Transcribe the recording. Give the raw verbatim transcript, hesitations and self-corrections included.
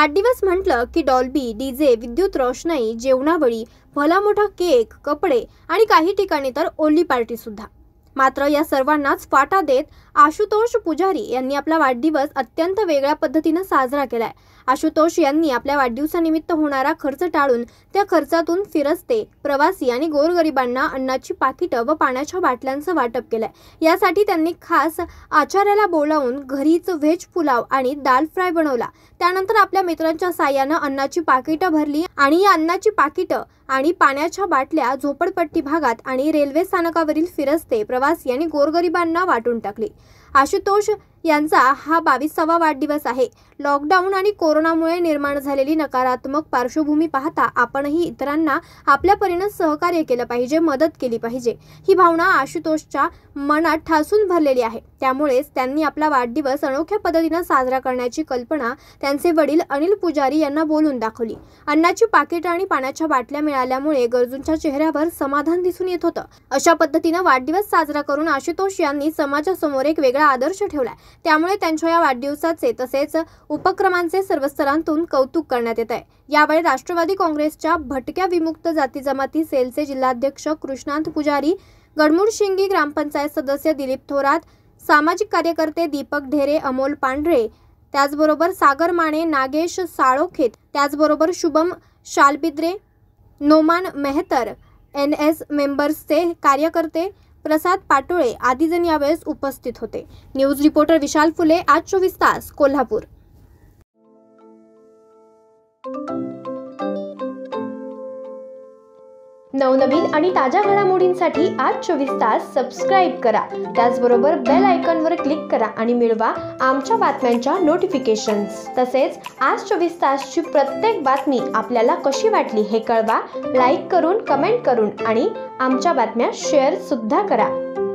वाढदिवस म्हटलं की डॉल्बी, डीजे, विद्युत रोषणाई, जेवणावळी, भला मोठा केक, कपडे आणि काही ठिकाणी तर ओली पार्टी सुद्धा। मात्र या सर्वांनाच फाटा देत आशुतोष पुजारी यांनी आपला वाढदिवस अत्यंत वेगळ्या पद्धतीने साजरा केलाय। आशुतोष यांनी आपल्या वाढदिवसानिमित्त होणारा खर्च टाळून त्या खर्चातून फिरस्ते, प्रवासी आणि गोरगरिबांना अन्नाची पाकिटं व पाण्याच्या बाटल्यांचं वाटप केलंय। यासाठी त्यांनी खास आचार्याला बोलावून घरीच व्हेज पुलाव आणि दाल फ्राय बनवला। त्यानंतर आपल्या मित्रांच्या साहाय्याने अन्नाची पाकिटं भरली आणि या अन्नाची पाकिटं आणि पाण्याच्या बाटल्या झोपडपट्टी भागात आणि रेल्वे स्थानकावरील फिरस्ते, प्रवासी आणि गोरगरिबांना वाटून टाकली। आशुतोष यांचा हा बावीसावा वाढदिवस आहे। लॉकडाऊन आणि कोरोनामुळे निर्माण झालेली नकारात्मक पार्श्वभूमी पाहता आपणही इतरांना आपल्या परीने सहकार्य केलं पाहिजे, मदत केली पाहिजे, ही भावना आशुतोषच्या मनात ठासून भरलेली आहे। त्यामुळेच त्यांनी आपला वाढदिवस अनोख्या पद्धतीने साजरा करण्याची कल्पना त्यांचे वडील अनिल पुजारी यांना बोलून दाखवली। अन्नाची पाकिटं आणि पाण्याच्या बाटल्या मिळाल्यामुळे गरजूंच्या चेहऱ्यावर समाधान दिसून येत होतं। अशा पद्धतीने वाढदिवस साजरा करून आशुतोष यांनी समाजासमोर एक वेगळा आदर्श ठेवलाय। त्यामुळे त्यांच्या या वाढदिवसाचे तसेच उपक्रमांचे सर्व स्तरांतून कौतुक करण्यात येत आहे। यावेळी राष्ट्रवादी काँग्रेसच्या भटक्या विमुक्त जाती जमाती सेलचे जिल्हाध्यक्ष कृष्णांत पुजारी, गडमुडशिंगी ग्रामपंचायत सदस्य दिलीप थोरात, सामाजिक कार्यकर्ते दीपक ढेरे, अमोल पांढरे, त्याचबरोबर सागर माने, नागेश साळोखेत, त्याचबरोबर शुभम शालबिद्रे, नोमान मेहतर, एन एस मेंबर्सचे कार्यकर्ते, प्रसाद पाटोळे आदी जण यावेळेस उपस्थित होते। न्यूज रिपोर्टर विशाल फुले, आज चोवीस तास, कोल्हापूर। नवनवीन आणि ताज्या घडामोडींसाठी आज चोवीस तास सबस्क्राईब करा। त्याचबरोबर बेल आयकॉनवर क्लिक करा आणि मिळवा आमच्या बातम्यांच्या नोटिफिकेशन्स। तसेच आज चोवीस तासची प्रत्येक बातमी आपल्याला कशी वाटली हे कळवा, लाईक करून, कमेंट करून आणि आमच्या बातम्या शेअर सुद्धा करा।